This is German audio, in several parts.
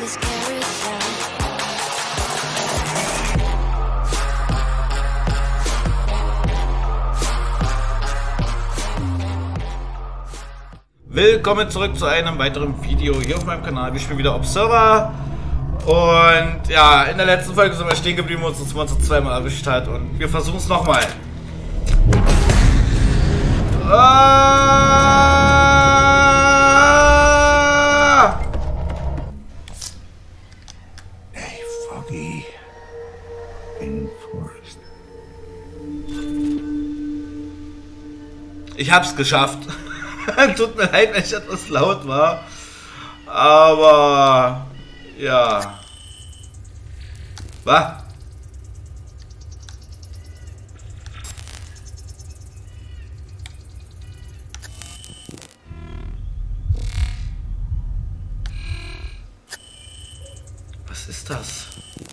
this carousel. Willkommen zurück zu einem weiteren Video hier auf meinem Kanal. Wir spielen wieder Observer. Und ja, in der letzten Folge sind wir stehen geblieben, wo uns das Monster zweimal erwischt hat. Und wir versuchen es nochmal. Hey, Foggy. In forest. Ich hab's geschafft. Tut mir leid, wenn ich etwas laut war. Aber ja. Was? Was ist das?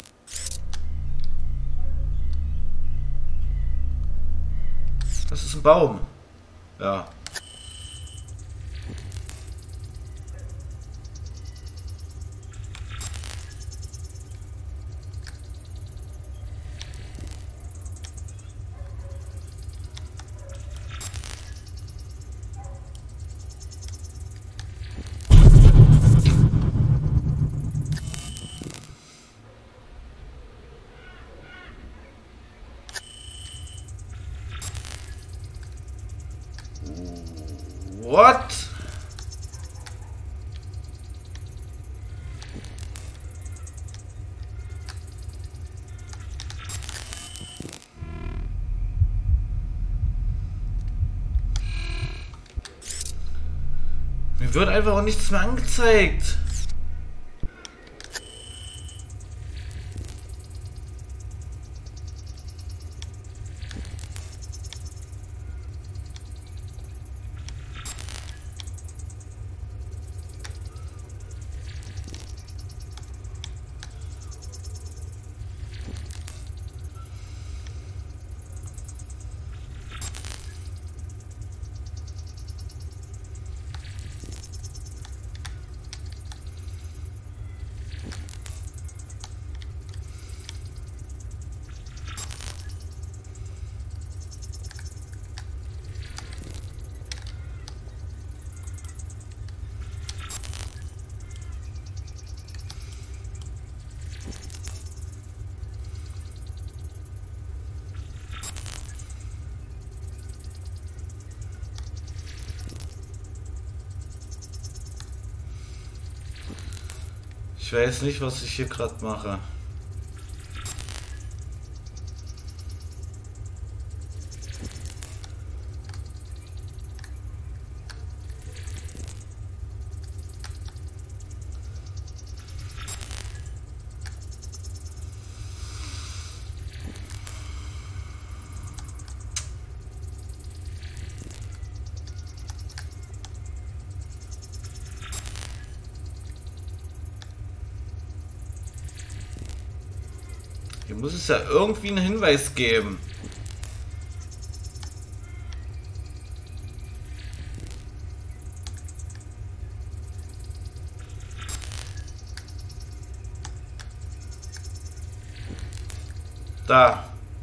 Das ist ein Baum. Ja. What? Mir wird einfach auch nichts mehr angezeigt. Ich weiß nicht, was ich hier gerade mache. Hier muss es ja irgendwie einen Hinweis geben. Da.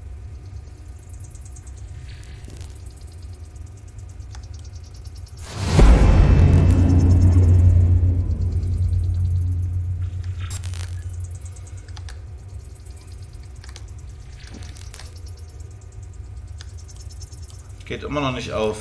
Geht immer noch nicht auf.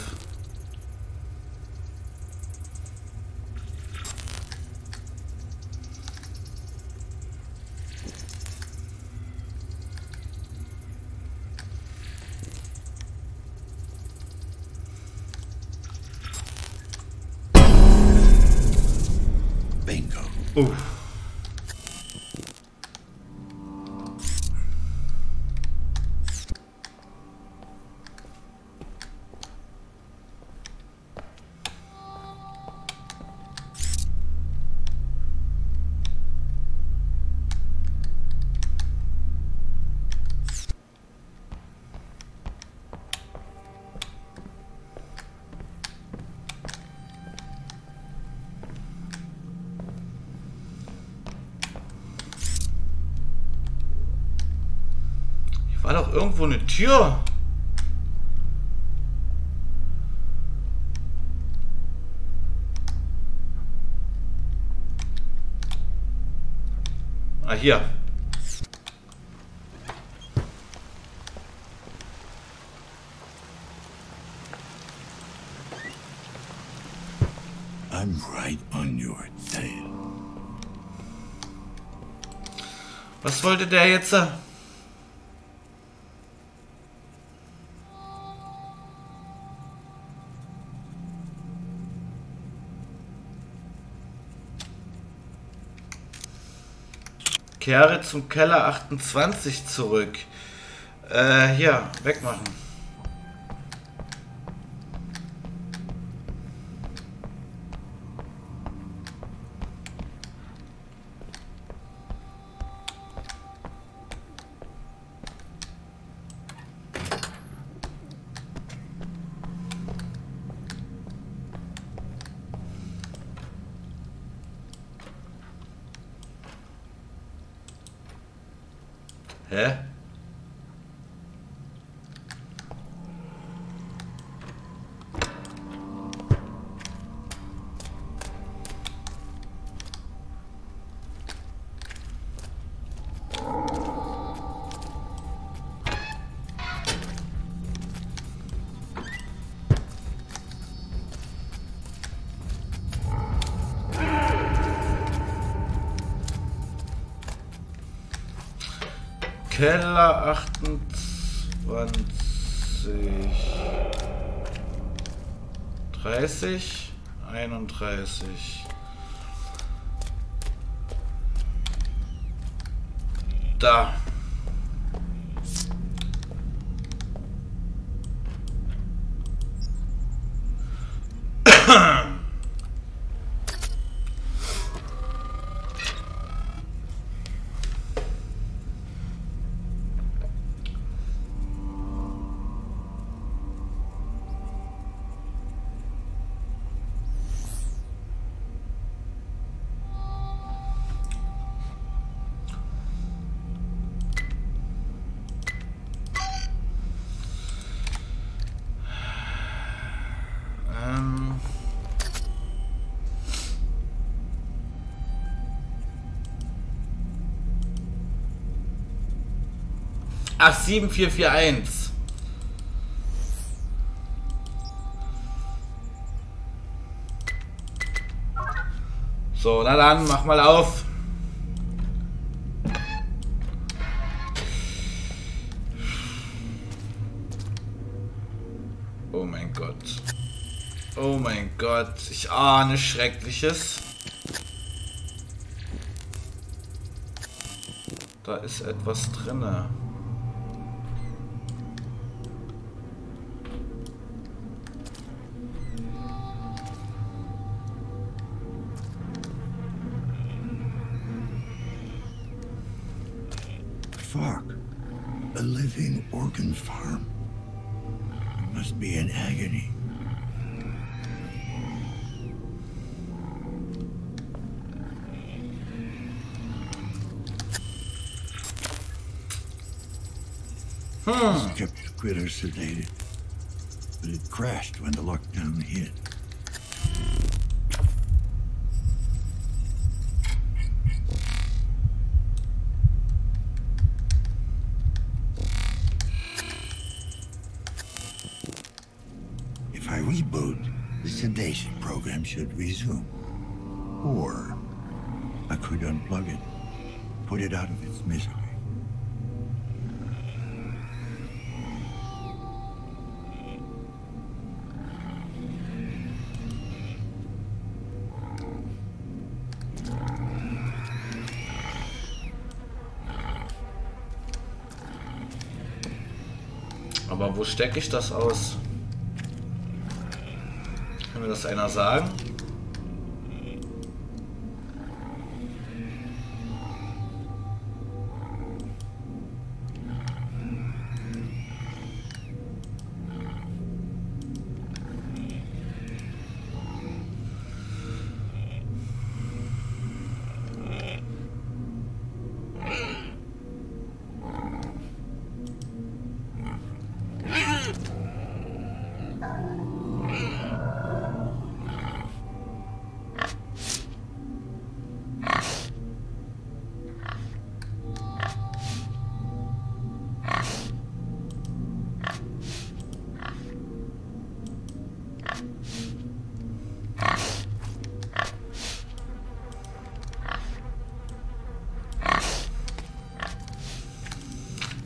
Bingo. war doch irgendwo eine Tür. Ah, hier. I'm right on your tail. Was wollte der jetzt? Kehre zum Keller 28 zurück. Hier, wegmachen. Hä? Keller 28 30 31 da. Ach, 7441. So, na dann, mach mal auf. Oh mein Gott. Oh mein Gott. Ich ahne Schreckliches. Da ist etwas drinne. Fuck. A living organ farm. It must be in agony. It's kept the critter sedated, but it crashed when the lockdown hit. If I reboot, the sedation program should resume. Or I could unplug it, put it out of its misery. Aber wo stecke ich das aus? Kann mir das einer sagen?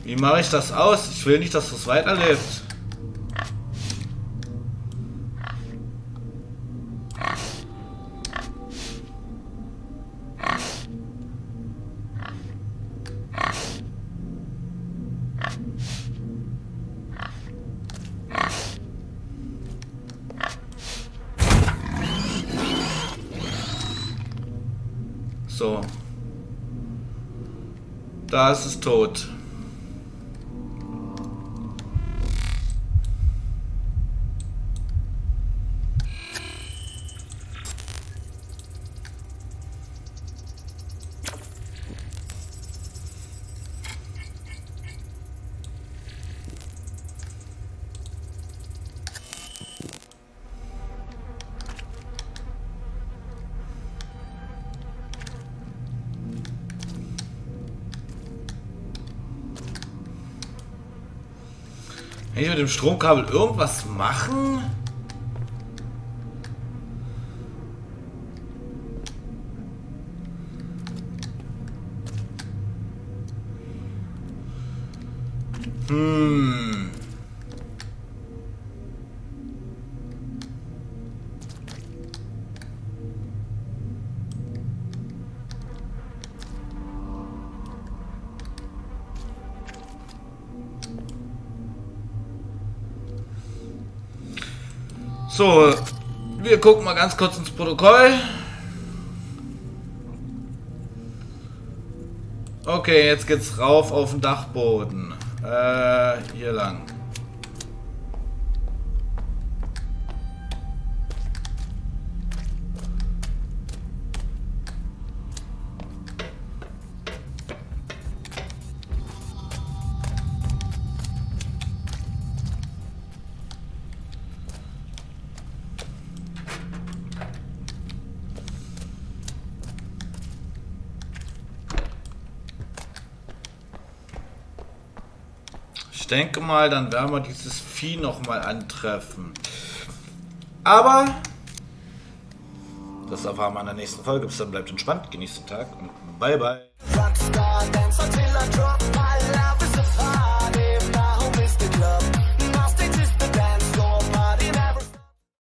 Wie mache ich das aus? Ich will nicht, dass das weiterlebt. So. Da ist es tot. Kann ich mit dem Stromkabel irgendwas machen? So, wir gucken mal ganz kurz ins Protokoll. Okay, jetzt geht's rauf auf den Dachboden. Hier lang. Ich denke mal, dann werden wir dieses Vieh noch mal antreffen. Aber das erfahren wir in der nächsten Folge. Bis dann, bleibt entspannt, genießt den Tag und bye bye.